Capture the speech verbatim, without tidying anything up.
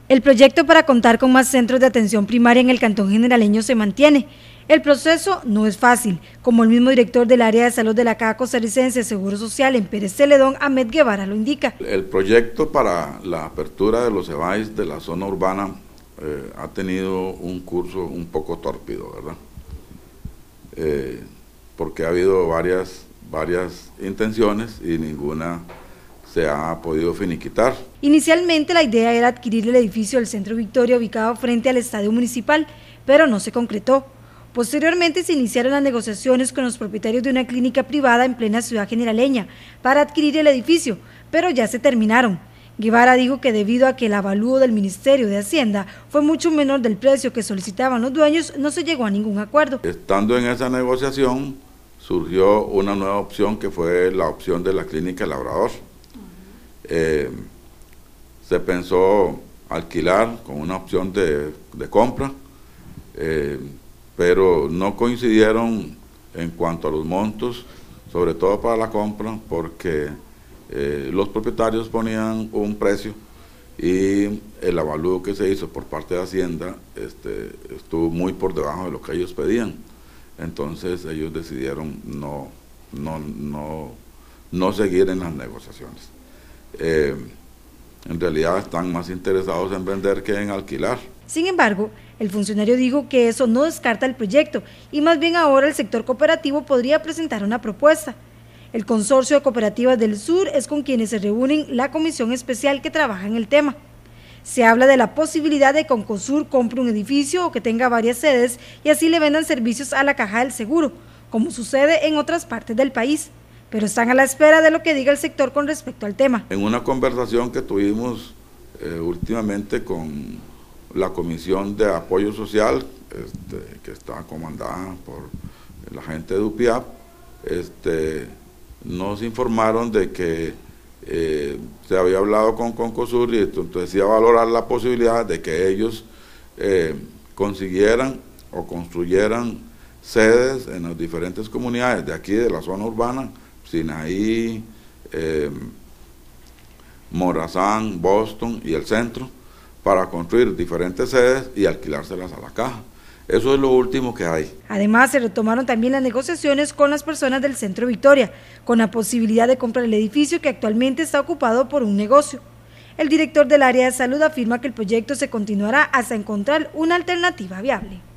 El proyecto para contar con más centros de atención primaria en el Cantón Generaleño se mantiene. El proceso no es fácil, como el mismo director del área de salud de la Caja Costarricense de Seguro Social en Pérez Celedón, Ahmed Guevara, lo indica. El proyecto para la apertura de los E B A Is de la zona urbana eh, ha tenido un curso un poco tórpido, ¿verdad? Eh, porque ha habido varias, varias intenciones y ninguna se ha podido finiquitar. Inicialmente la idea era adquirir el edificio del Centro Victoria ubicado frente al Estadio Municipal, pero no se concretó. Posteriormente se iniciaron las negociaciones con los propietarios de una clínica privada en plena ciudad generaleña para adquirir el edificio, pero ya se terminaron. Guevara dijo que debido a que el avalúo del Ministerio de Hacienda fue mucho menor del precio que solicitaban los dueños, no se llegó a ningún acuerdo. Estando en esa negociación, surgió una nueva opción que fue la opción de la clínica Labrador. Eh, se pensó alquilar con una opción de, de compra, eh, pero no coincidieron en cuanto a los montos, sobre todo para la compra, porque eh, los propietarios ponían un precio y el avalúo que se hizo por parte de Hacienda este, estuvo muy por debajo de lo que ellos pedían. Entonces ellos decidieron no, no, no, no seguir en las negociaciones. Eh, en realidad están más interesados en vender que en alquilar. Sin embargo, el funcionario dijo que eso no descarta el proyecto y más bien ahora el sector cooperativo podría presentar una propuesta. El Consorcio de Cooperativas del Sur es con quienes se reúnen la comisión especial que trabaja en el tema. Se habla de la posibilidad de que Concosur compre un edificio o que tenga varias sedes y así le vendan servicios a la Caja del Seguro, como sucede en otras partes del país. Pero están a la espera de lo que diga el sector con respecto al tema. En una conversación que tuvimos eh, últimamente con la Comisión de Apoyo Social, este, que está comandada por la gente de U P I A P, este, nos informaron de que eh, se había hablado con Concosur y entonces iba a valorar la posibilidad de que ellos eh, consiguieran o construyeran sedes en las diferentes comunidades de aquí de la zona urbana, Sinaí, eh, Morazán, Boston y el centro, para construir diferentes sedes y alquilárselas a la Caja. Eso es lo último que hay. Además, se retomaron también las negociaciones con las personas del Centro Victoria, con la posibilidad de comprar el edificio que actualmente está ocupado por un negocio. El director del área de salud afirma que el proyecto se continuará hasta encontrar una alternativa viable.